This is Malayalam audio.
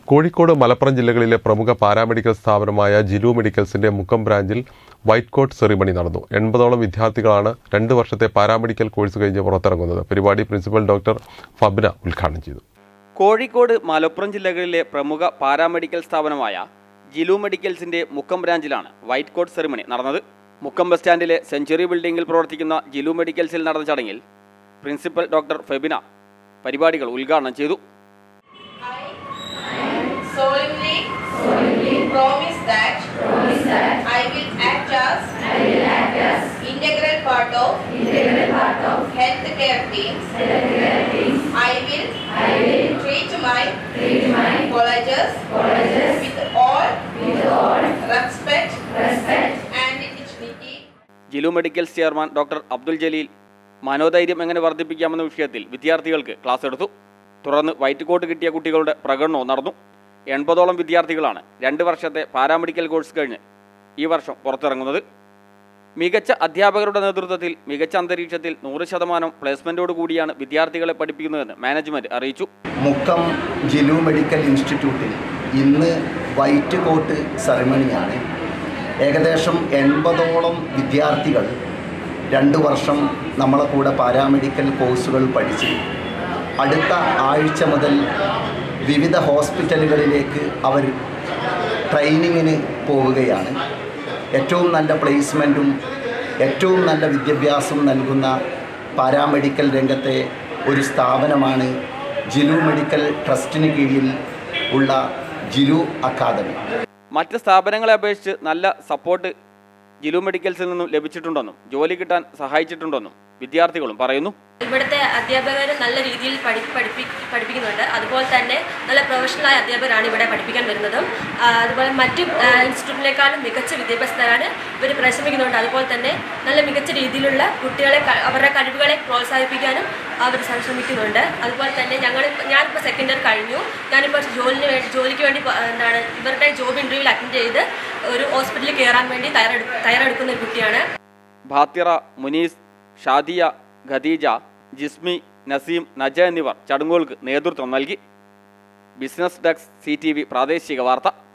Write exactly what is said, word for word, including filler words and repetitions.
കോഴിക്കോട് മലപ്പുറം ജില്ലകളിലെ പ്രമുഖ പാരാമെഡിക്കൽ സ്ഥാപനമായ ജിലു മെഡിക്കൽസിന്റെ മുക്കം ബ്രാഞ്ചിൽ വൈറ്റ് കോട്ട് സെറിമണി നടന്നു. എൺപതോളം വിദ്യാർത്ഥികളാണ് രണ്ട് വർഷത്തെ പാരാമെഡിക്കൽ കോഴ്സ് കഴിഞ്ഞ് പുറത്തിറങ്ങുന്നത്. പരിപാടി പ്രിൻസിപ്പൽ ഡോക്ടർ ഫബ്ന ഉദ്ഘാടനം ചെയ്തു. കോഴിക്കോട് മലപ്പുറം ജില്ലകളിലെ പ്രമുഖ പാരാമെഡിക്കൽ സ്ഥാപനമായ ജിലു മെഡിക്കൽസിന്റെ മുക്കം ബ്രാഞ്ചിലാണ് വൈറ്റ് കോട്ട് സെറിമണി നടന്നത്. മുക്കം ബസ് സ്റ്റാൻഡിലെ സെഞ്ചുറി ബിൽഡിംഗിൽ പ്രവർത്തിക്കുന്ന ജിലു മെഡിക്കൽസിൽ നടന്ന ചടങ്ങിൽ പ്രിൻസിപ്പൽ ഡോക്ടർ ഫെബിന പരിപാടികൾ ഉദ്ഘാടനം ചെയ്തു. solemnly, solemnly promise that, promise that I will act as, I will act as integral part of, integral part of healthcare teams, healthcare teams. I will, I will treat my, treat my colleges, colleges with all, with all respect, respect and dignity. Jilu medicals chairman doctor Abdul Jaleel മനോധൈര്യം എങ്ങനെ വർദ്ധിപ്പിക്കാമെന്ന വിഷയത്തിൽ വിദ്യാർത്ഥികൾക്ക് ക്ലാസ് എടുത്തു. തുടർന്ന് വൈറ്റ് കോട്ട് കിട്ടിയ കുട്ടികളുടെ പ്രകടനവും നടന്നു. എൺപതോളം വിദ്യാർത്ഥികളാണ് രണ്ട് വർഷത്തെ പാരാമെഡിക്കൽ കോഴ്സ് കഴിഞ്ഞ് ഈ വർഷം പുറത്തിറങ്ങുന്നത്. മികച്ച അധ്യാപകരുടെ നേതൃത്വത്തിൽ മികച്ച അന്തരീക്ഷത്തിൽ നൂറ് ശതമാനം പ്ലേസ്മെന്റോട് കൂടിയാണ് വിദ്യാർത്ഥികളെ പഠിപ്പിക്കുന്നതെന്ന് മാനേജ്മെന്റ് അറിയിച്ചു. മുക്കം ജിലു മെഡിക്കൽ ഇൻസ്റ്റിറ്റ്യൂട്ടിൽ ഇന്ന് വൈറ്റ് കോട്ട് സെറിമണിയാണ്. ഏകദേശം എൺപതോളം വിദ്യാർത്ഥികൾ രണ്ട് വർഷം നമ്മളെ കൂടെ പാരാമെഡിക്കൽ കോഴ്സുകൾ പഠിച്ച് അടുത്ത ആഴ്ച മുതൽ വിവിധ ഹോസ്പിറ്റലുകളിലേക്ക് അവർ ട്രെയിനിങ്ങിന് പോവുകയാണ്. ഏറ്റവും നല്ല പ്ലേസ്മെൻറ്റും ഏറ്റവും നല്ല വിദ്യാഭ്യാസവും നൽകുന്ന പാരാമെഡിക്കൽ രംഗത്തെ ഒരു സ്ഥാപനമാണ് ജിലു മെഡിക്കൽ ട്രസ്റ്റിന് കീഴിൽ ഉള്ള ജിലു അക്കാദമി. മറ്റ് സ്ഥാപനങ്ങളെ അപേക്ഷിച്ച് നല്ല സപ്പോർട്ട് ജിലു മെഡിക്കൽസിൽ നിന്നും ലഭിച്ചിട്ടുണ്ടെന്നും ജോലി കിട്ടാൻ സഹായിച്ചിട്ടുണ്ടെന്നും വിദ്യാർത്ഥികളും പറയുന്നു. ഇവിടുത്തെ അധ്യാപകർ നല്ല രീതിയിൽ പഠി പഠിപ്പി പഠിപ്പിക്കുന്നുണ്ട്. അതുപോലെ തന്നെ നല്ല പ്രൊഫഷണലായ അധ്യാപകരാണ് ഇവിടെ പഠിപ്പിക്കാൻ വരുന്നതും. അതുപോലെ മറ്റ് ഇൻസ്റ്റിറ്റ്യൂട്ടിനേക്കാളും മികച്ച വിദ്യാഭ്യാസം തരാൻ ഇവർ പരിശ്രമിക്കുന്നുണ്ട്. അതുപോലെ തന്നെ നല്ല മികച്ച രീതിയിലുള്ള കുട്ടികളെ അവരുടെ കഴിവുകളെ പ്രോത്സാഹിപ്പിക്കാനും അവർ ശ്രമിക്കുന്നുണ്ട്. അതുപോലെ തന്നെ ഞങ്ങൾ ഞാനിപ്പോൾ സെക്കൻഡ് ഇയർ കഴിഞ്ഞു. ഞാനിപ്പോൾ ജോലിന് വേണ്ടി ജോലിക്ക് വേണ്ടി എന്താണ് ഇവരുടെ ജോബ് ഇൻ്റർവ്യൂവിൽ അറ്റൻഡ് ചെയ്ത് ഒരു ഹോസ്പിറ്റലിൽ കയറാൻ വേണ്ടി തയ്യാറെടു തയ്യാറെടുക്കുന്ന ഒരു കുട്ടിയാണ്. ഭാത്തിറ, മുനീസ്, ഷാദിയ, ഖദീജ, ജിസ്മി, നസീം, നജ എന്നിവർ ചടങ്ങുകൾക്ക് നേതൃത്വം നൽകി. Business desk, C T V പ്രാദേശിക വാർത്ത.